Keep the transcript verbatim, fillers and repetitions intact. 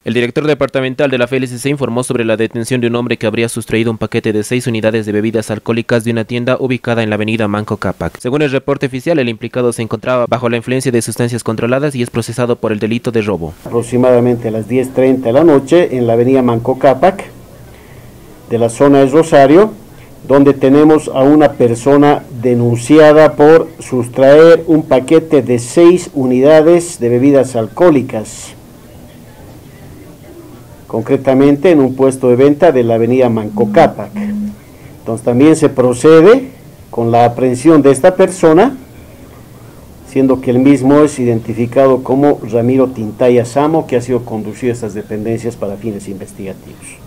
El director departamental de la F E L C C informó sobre la detención de un hombre que habría sustraído un paquete de seis unidades de bebidas alcohólicas de una tienda ubicada en la avenida Manco Cápac. Según el reporte oficial, el implicado se encontraba bajo la influencia de sustancias controladas y es procesado por el delito de robo. Aproximadamente a las diez treinta de la noche en la avenida Manco Cápac de la zona de Rosario, donde tenemos a una persona denunciada por sustraer un paquete de seis unidades de bebidas alcohólicas, concretamente en un puesto de venta de la avenida Manco Cápac. Entonces también se procede con la aprehensión de esta persona, siendo que el mismo es identificado como Ramiro Tintaya Samo, que ha sido conducido a estas dependencias para fines investigativos.